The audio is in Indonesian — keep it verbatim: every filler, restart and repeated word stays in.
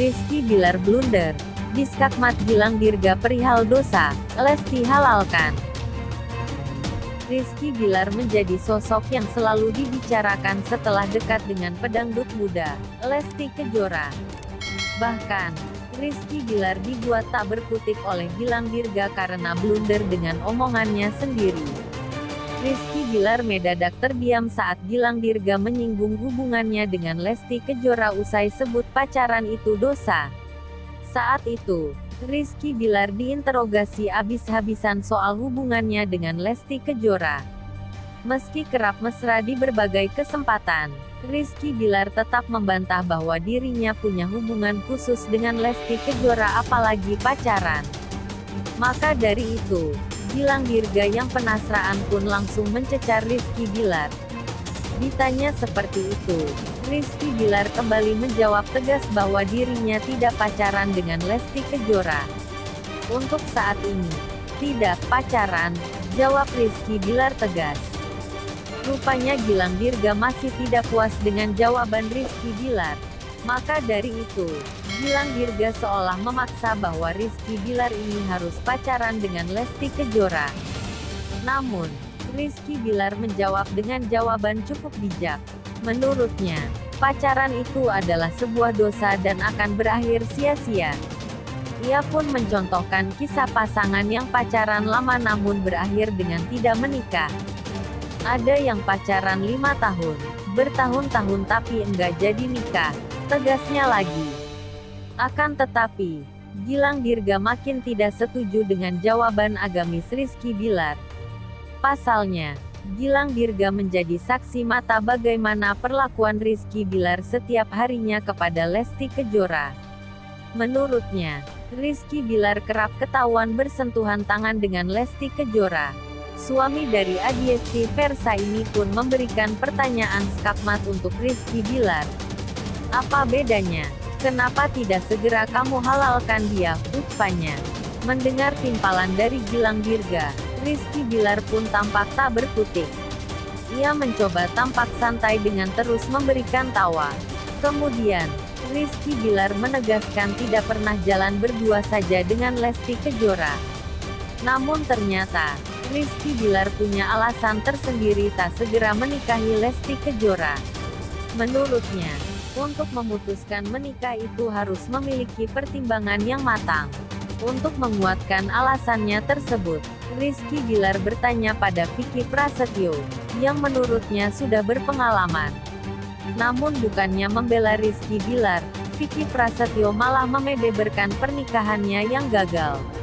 Rizky Bilar blunder. Diskakmat Gilang Dirga perihal dosa, Lesti halalkan. Rizky Bilar menjadi sosok yang selalu dibicarakan setelah dekat dengan pedangdut muda, Lesti Kejora. Bahkan, Rizky Bilar dibuat tak berkutik oleh Gilang Dirga karena blunder dengan omongannya sendiri. Rizky Bilar mendadak terdiam saat Gilang Dirga menyinggung hubungannya dengan Lesti Kejora usai sebut pacaran itu dosa. Saat itu, Rizky Bilar diinterogasi abis-habisan soal hubungannya dengan Lesti Kejora. Meski kerap mesra di berbagai kesempatan, Rizky Bilar tetap membantah bahwa dirinya punya hubungan khusus dengan Lesti Kejora apalagi pacaran. Maka dari itu, Gilang Dirga yang penasaran pun langsung mencecar Rizky Bilar. Ditanya seperti itu, Rizky Bilar kembali menjawab tegas bahwa dirinya tidak pacaran dengan Lesti Kejora. Untuk saat ini, tidak pacaran, jawab Rizky Bilar tegas. Rupanya Gilang Dirga masih tidak puas dengan jawaban Rizky Bilar. Maka dari itu, Gilang Dirga seolah memaksa bahwa Rizky Bilar ini harus pacaran dengan Lesti Kejora. Namun, Rizky Bilar menjawab dengan jawaban cukup bijak. Menurutnya, pacaran itu adalah sebuah dosa dan akan berakhir sia-sia. Ia pun mencontohkan kisah pasangan yang pacaran lama namun berakhir dengan tidak menikah. Ada yang pacaran lima tahun, bertahun-tahun tapi enggak jadi nikah, tegasnya lagi. Akan tetapi, Gilang Dirga makin tidak setuju dengan jawaban agamis Rizky Bilar. Pasalnya, Gilang Dirga menjadi saksi mata bagaimana perlakuan Rizky Bilar setiap harinya kepada Lesti Kejora. Menurutnya, Rizky Bilar kerap ketahuan bersentuhan tangan dengan Lesti Kejora. Suami dari Adiesti Versa ini pun memberikan pertanyaan skakmat untuk Rizky Bilar. Apa bedanya? Kenapa tidak segera kamu halalkan dia, ucapannya. Mendengar timpalan dari Gilang Dirga, Rizky Bilar pun tampak tak berkutik. Ia mencoba tampak santai dengan terus memberikan tawa. Kemudian, Rizky Bilar menegaskan tidak pernah jalan berdua saja dengan Lesti Kejora. Namun ternyata, Rizky Bilar punya alasan tersendiri tak segera menikahi Lesti Kejora. Menurutnya, untuk memutuskan menikah itu harus memiliki pertimbangan yang matang. Untuk menguatkan alasannya tersebut, Rizky Bilar bertanya pada Vicky Prasetyo, yang menurutnya sudah berpengalaman. Namun bukannya membela Rizky Bilar, Vicky Prasetyo malah membeberkan pernikahannya yang gagal.